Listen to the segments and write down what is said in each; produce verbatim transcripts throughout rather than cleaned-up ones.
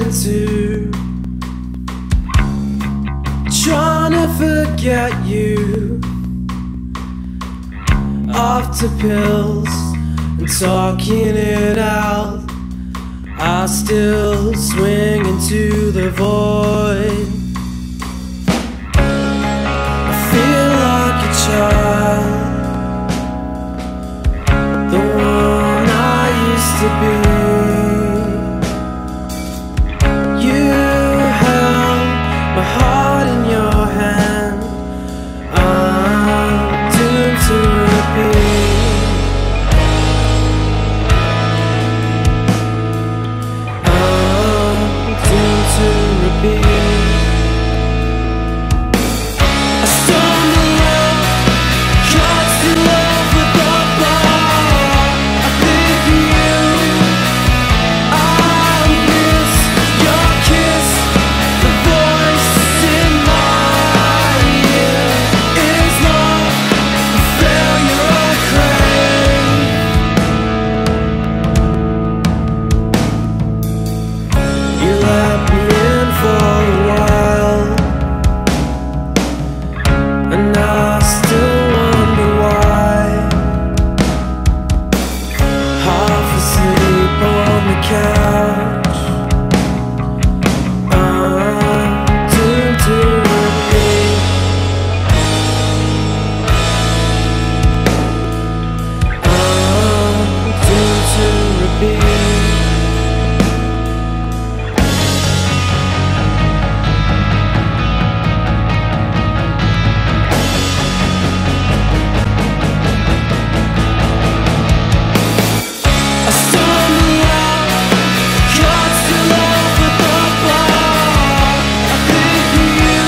into trying to forget you, off to pills and talking it out. I still swing into the void. I feel like a child, the one I used to be. You held my heart in your hand. I'm doomed to repeat. I'm doomed to repeat. I stumble up, caught still love with the bar. I think of you, I miss your kiss. The voice in my ear is not a failure I crave. You let me in for a while, and I still wonder why. Half asleep on the couch, I'm doomed to repeat. I'm doomed to repeat. I stumble out, caught still love with the bar. I think of you,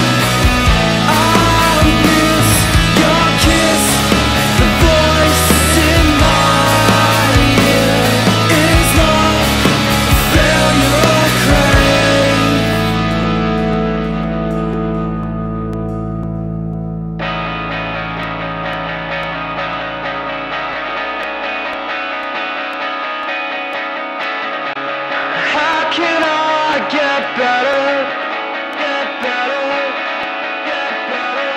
I miss your kiss. The voice in my ear is not a failure I crave. How can I get better? Get better, get better,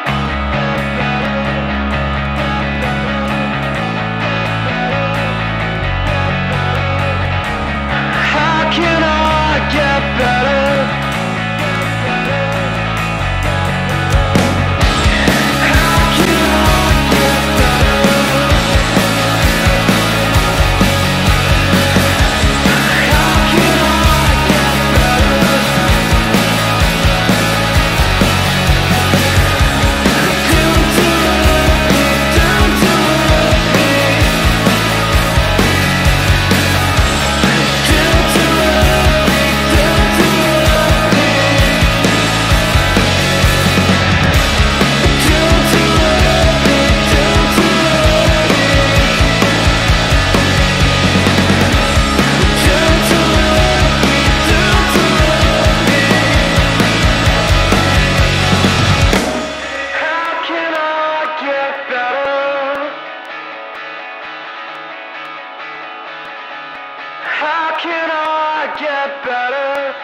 How can I get better? How can I get better? How can I get better? Doomed to repeat, doomed to repeat. Doomed to repeat, doomed to repeat. Doomed to repeat, doomed to repeat. Doomed to repeat, doomed to repeat. How can I get better? How can I get better?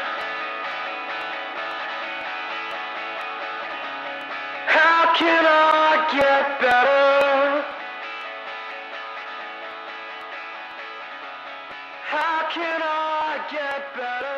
How can I get better? How can I get better?